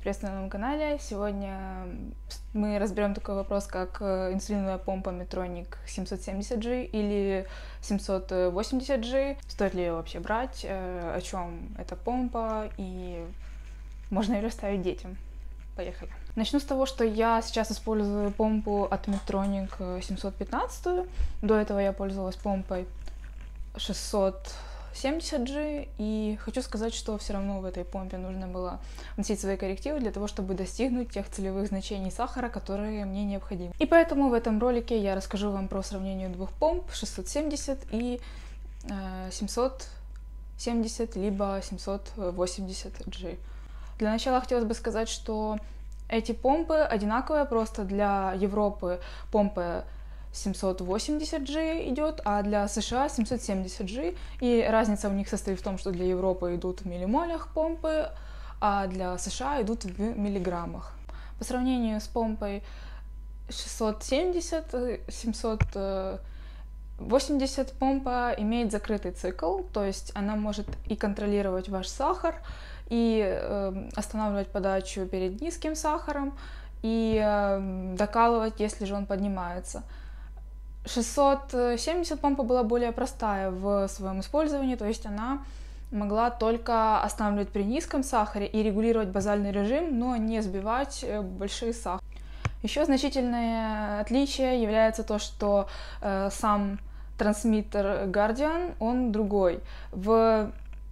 Приветствую на моем канале. Сегодня мы разберем такой вопрос, как инсулиновая помпа Medtronic 770G или 780G. Стоит ли ее вообще брать, о чем эта помпа и можно ли ставить детям. Поехали. Начну с того, что я сейчас использую помпу от Medtronic 715. До этого я пользовалась помпой 670G, и хочу сказать, что все равно в этой помпе нужно было вносить свои коррективы для того, чтобы достигнуть тех целевых значений сахара, которые мне необходимы. И поэтому в этом ролике я расскажу вам про сравнение двух помп 670 и 770 либо 780G. Для начала хотелось бы сказать, что эти помпы одинаковые, просто для Европы помпа 780G идет, а для США 770G. И разница у них состоит в том, что для Европы идут в миллимолях помпы, а для США идут в миллиграммах. По сравнению с помпой 670, 780 помпа имеет закрытый цикл, то есть она может и контролировать ваш сахар, и останавливать подачу перед низким сахаром, и докалывать, если же он поднимается. 670 помпа была более простая в своем использовании, то есть она могла только останавливать при низком сахаре и регулировать базальный режим, но не сбивать большие сахары. Еще значительное отличие является то, что сам трансмиттер Guardian, он другой. В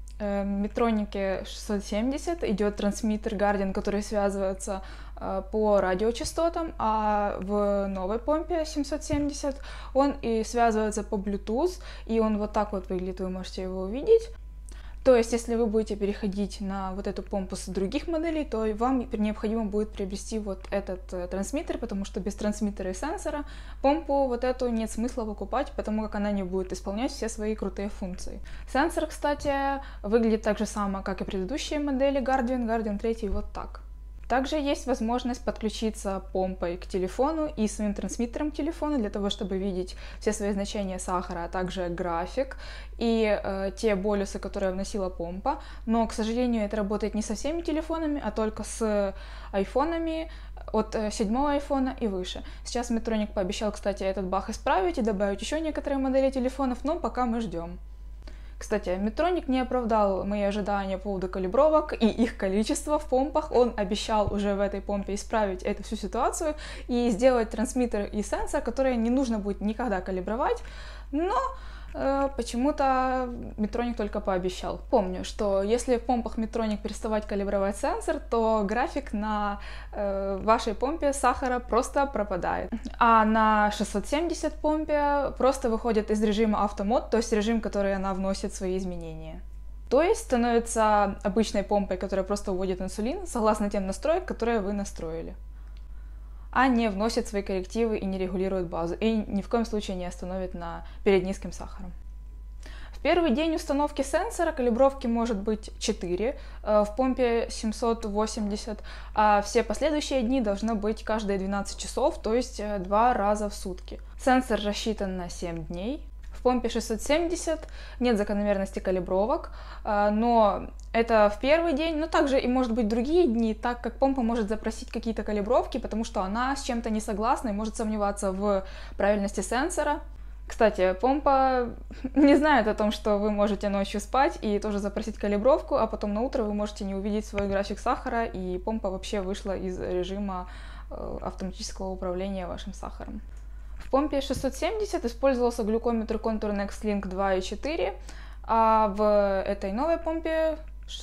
Medtronic 670 идет трансмиттер Guardian, который связывается по радиочастотам, а в новой помпе 770 он и связывается по Bluetooth, и он вот так вот выглядит, вы можете его увидеть. То есть, если вы будете переходить на вот эту помпу с других моделей, то вам необходимо будет приобрести вот этот трансмиттер, потому что без трансмиттера и сенсора помпу вот эту нет смысла покупать, потому как она не будет исполнять все свои крутые функции. Сенсор, кстати, выглядит так же само, как и предыдущие модели Guardian 3 вот так. Также есть возможность подключиться помпой к телефону и своим трансмиттером к телефону для того, чтобы видеть все свои значения сахара, а также график и те болюсы, которые вносила помпа. Но, к сожалению, это работает не со всеми телефонами, а только с айфонами от 7-го айфона и выше. Сейчас Medtronic пообещал, кстати, этот баг исправить и добавить еще некоторые модели телефонов, но пока мы ждем. Кстати, Medtronic не оправдал мои ожидания по поводу калибровок и их количества в помпах. Он обещал уже в этой помпе исправить эту всю ситуацию и сделать трансмиттер и сенсор, которые не нужно будет никогда калибровать, но почему-то Medtronic только пообещал. Помню, что если в помпах Medtronic переставать калибровать сенсор, то график на вашей помпе сахара просто пропадает. А на 670 помпе просто выходит из режима автомод, то есть режим, который она вносит свои изменения. То есть становится обычной помпой, которая просто уводит инсулин, согласно тем настроек, которые вы настроили, а не вносит свои коррективы и не регулирует базу, и ни в коем случае не остановит перед низким сахаром. В первый день установки сенсора калибровки может быть 4 в помпе 780, а все последующие дни должно быть каждые 12 часов, то есть 2 раза в сутки. Сенсор рассчитан на 7 дней. В помпе 670 нет закономерности калибровок, но это в первый день, но также и может быть другие дни, так как помпа может запросить какие-то калибровки, потому что она с чем-то не согласна и может сомневаться в правильности сенсора. Кстати, помпа не знает о том, что вы можете ночью спать и тоже запросить калибровку, а потом на утро вы можете не увидеть свой график сахара, и помпа вообще вышла из режима автоматического управления вашим сахаром. В помпе 670 использовался глюкометр Contour Next Link 2 и 4, а в этой новой помпе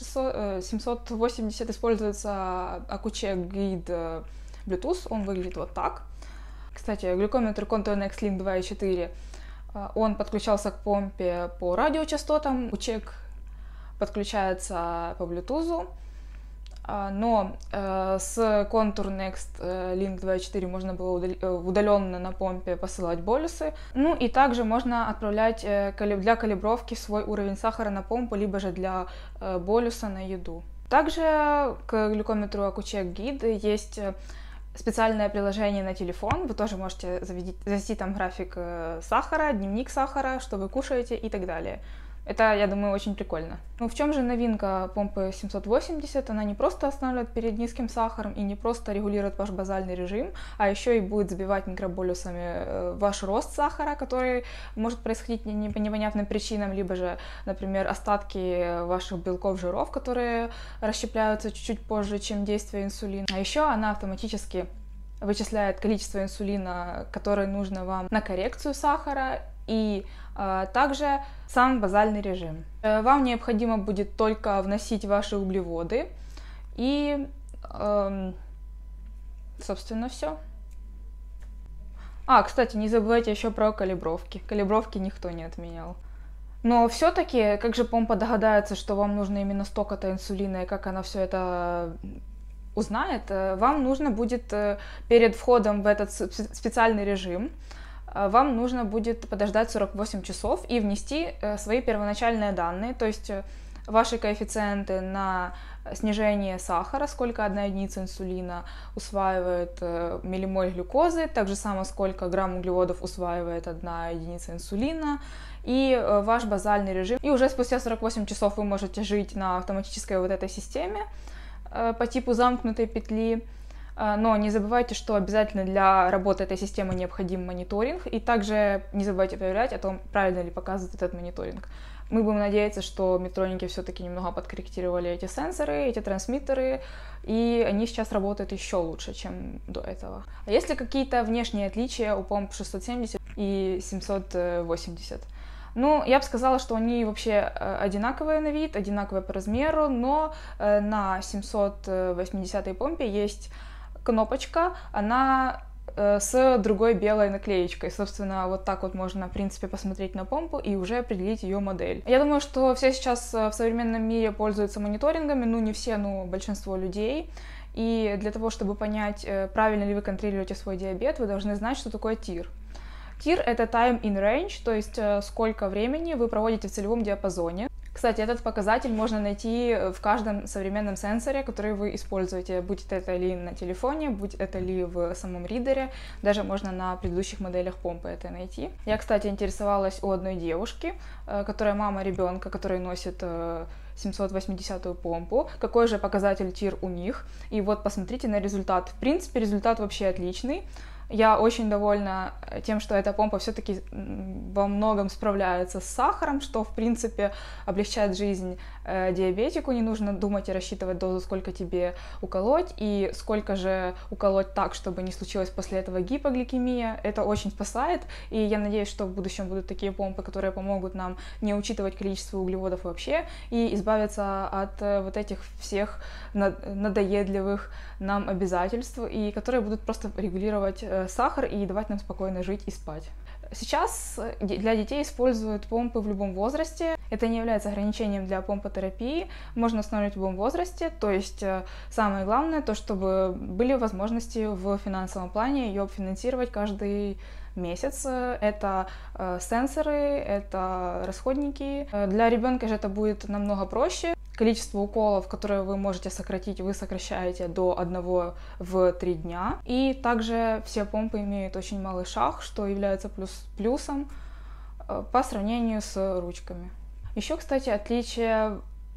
780 используется Accu-Check Guide Bluetooth, он выглядит вот так. Кстати, глюкометр Contour Next Link 2 и 4, он подключался к помпе по радиочастотам, Accu-Check подключается по Bluetooth, но с Contour Next Link 2.4 можно было удаленно на помпе посылать болюсы. Ну и также можно отправлять для калибровки свой уровень сахара на помпу, либо же для болюса на еду. Также к глюкометру Accu-Check Guide есть специальное приложение на телефон. Вы тоже можете завести там график сахара, дневник сахара, что вы кушаете и так далее. Это, я думаю, очень прикольно. Ну, в чем же новинка помпы 780? Она не просто останавливает перед низким сахаром и не просто регулирует ваш базальный режим, а еще и будет сбивать микроболюсами ваш рост сахара, который может происходить по непонятным причинам, либо же, например, остатки ваших белков, жиров, которые расщепляются чуть-чуть позже, чем действие инсулина. А еще она автоматически вычисляет количество инсулина, которое нужно вам на коррекцию сахара, и также сам базальный режим. Вам необходимо будет только вносить ваши углеводы, и, собственно, все. Кстати, не забывайте еще про калибровки. Калибровки никто не отменял. Но все-таки, как же помпа догадается, что вам нужно именно столько-то инсулина, и как она все это узнает? Вам нужно будет перед входом в этот специальный режим, вам нужно будет подождать 48 часов и внести свои первоначальные данные, то есть ваши коэффициенты на снижение сахара, сколько одна единица инсулина усваивает миллимоль глюкозы, так же само сколько грамм углеводов усваивает одна единица инсулина, и ваш базальный режим. И уже спустя 48 часов вы можете жить на автоматической вот этой системе по типу замкнутой петли. Но не забывайте, что обязательно для работы этой системы необходим мониторинг, и также не забывайте проверять о том, правильно ли показывает этот мониторинг. Мы будем надеяться, что Медтроники все-таки немного подкорректировали эти сенсоры, эти трансмиттеры, и они сейчас работают еще лучше, чем до этого. А есть ли какие-то внешние отличия у помп 670 и 780? Ну, я бы сказала, что они вообще одинаковые на вид, одинаковые по размеру, но на 780 помпе есть кнопочка, она с другой белой наклеечкой. Собственно, вот так вот можно, в принципе, посмотреть на помпу и уже определить ее модель. Я думаю, что все сейчас в современном мире пользуются мониторингами, ну не все, но большинство людей. И для того, чтобы понять, правильно ли вы контролируете свой диабет, вы должны знать, что такое TIR. TIR — это Time in Range, то есть сколько времени вы проводите в целевом диапазоне. Кстати, этот показатель можно найти в каждом современном сенсоре, который вы используете, будь это ли на телефоне, будь это ли в самом ридере, даже можно на предыдущих моделях помпы это найти. Я, кстати, интересовалась у одной девушки, которая мама ребенка, который носит 780-ю помпу, какой же показатель TIR у них, и вот посмотрите на результат. В принципе, результат вообще отличный. Я очень довольна тем, что эта помпа все-таки во многом справляется с сахаром, что, в принципе, облегчает жизнь диабетику. Не нужно думать и рассчитывать дозу, сколько тебе уколоть, и сколько же уколоть так, чтобы не случилось после этого гипогликемия. Это очень спасает, и я надеюсь, что в будущем будут такие помпы, которые помогут нам не учитывать количество углеводов вообще и избавиться от вот этих всех надоедливых нам обязательств, и которые будут просто регулировать сахар и давать нам спокойно жить и спать. Сейчас для детей используют помпы в любом возрасте. Это не является ограничением для помпотерапии. Можно устанавливать в любом возрасте. То есть самое главное, то чтобы были возможности в финансовом плане ее финансировать каждый месяц. Это сенсоры, это расходники. Для ребенка же это будет намного проще. Количество уколов, которые вы можете сократить, вы сокращаете до 1 в 3 дня. И также все помпы имеют очень малый шаг, что является плюсом по сравнению с ручками. Еще, кстати, отличие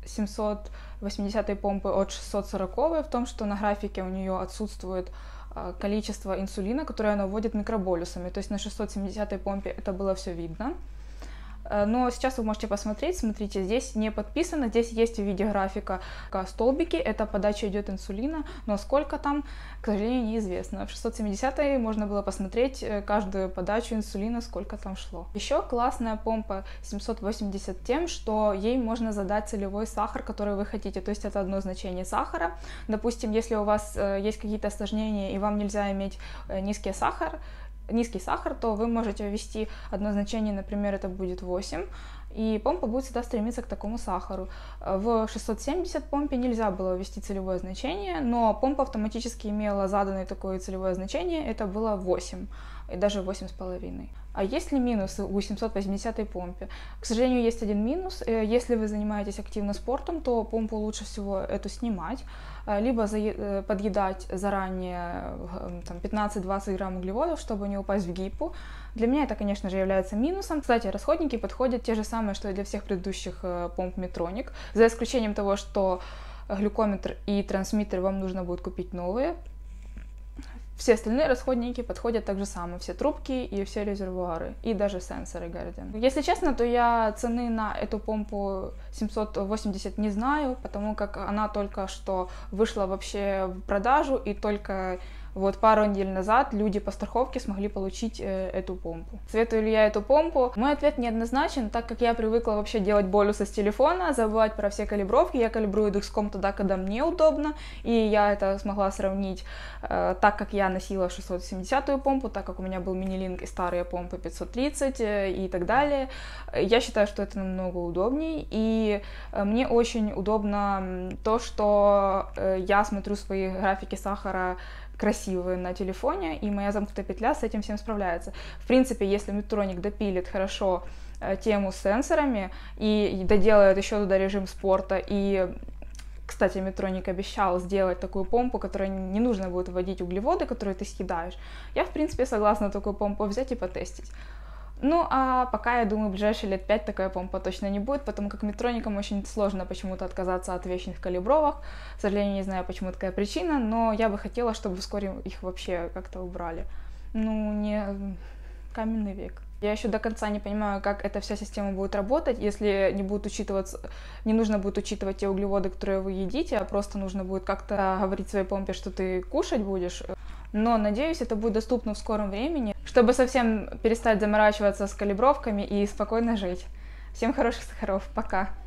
780 помпы от 640 в том, что на графике у нее отсутствует количество инсулина, которое она вводит микроболюсами. То есть на 670 помпе это было все видно. Но сейчас вы можете посмотреть, смотрите, здесь не подписано, здесь есть в виде графика столбики, это подача идет инсулина, но сколько там, к сожалению, неизвестно. В 670 можно было посмотреть каждую подачу инсулина, сколько там шло. Еще классная помпа 780 тем, что ей можно задать целевой сахар, который вы хотите, то есть это одно значение сахара. Допустим, если у вас есть какие-то осложнения и вам нельзя иметь низкий сахар, то вы можете ввести одно значение, например, это будет 8, и помпа будет всегда стремиться к такому сахару. В 670 помпе нельзя было ввести целевое значение, но помпа автоматически имела заданное такое целевое значение, это было 8. и даже 8,5. А есть ли минусы у 780 помпе? К сожалению, есть один минус. Если вы занимаетесь активно спортом, то помпу лучше всего эту снимать, либо подъедать заранее 15-20 грамм углеводов, чтобы не упасть в гипо. Для меня это, конечно же, является минусом. Кстати, расходники подходят те же самые, что и для всех предыдущих помп Medtronic, за исключением того, что глюкометр и трансмиттер вам нужно будет купить новые. Все остальные расходники подходят так же само, все трубки и все резервуары, и даже сенсоры Guardian. Если честно, то я цены на эту помпу 780 не знаю, потому как она только что вышла вообще в продажу, и только вот пару недель назад люди по страховке смогли получить эту помпу. Советую ли я эту помпу? Мой ответ неоднозначен, так как я привыкла вообще делать болюсы с телефона, забывать про все калибровки. Я калибрую Dexcom тогда, когда мне удобно, и я это смогла сравнить, так как я носила 670-ю помпу, так как у меня был мини-линк и старые помпы 530 и так далее. Я считаю, что это намного удобнее, и мне очень удобно то, что я смотрю свои графики сахара красивые на телефоне, и моя замкнутая петля с этим всем справляется. В принципе, если Medtronic допилит хорошо тему с сенсорами и доделает еще туда режим спорта, и, кстати, Medtronic обещал сделать такую помпу, которой не нужно будет вводить углеводы, которые ты съедаешь, я, в принципе, согласна такую помпу взять и потестить. Ну, а пока, я думаю, в ближайшие лет 5 такая помпа точно не будет, потому как Medtronic'ам очень сложно почему-то отказаться от вечных калибровок. К сожалению, не знаю, почему такая причина, но я бы хотела, чтобы вскоре их вообще как-то убрали. Ну, не каменный век. Я еще до конца не понимаю, как эта вся система будет работать, если не нужно будет учитывать те углеводы, которые вы едите, а просто нужно будет как-то говорить своей помпе, что ты кушать будешь. Но, надеюсь, это будет доступно в скором времени, чтобы совсем перестать заморачиваться с калибровками и спокойно жить. Всем хороших сахаров, пока!